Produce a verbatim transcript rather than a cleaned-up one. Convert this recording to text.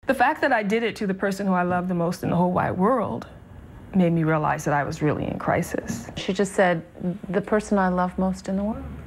The fact that I did it to the person who I love the most in the whole wide world made me realize that I was really in crisis. She just said, the person I love most in the world.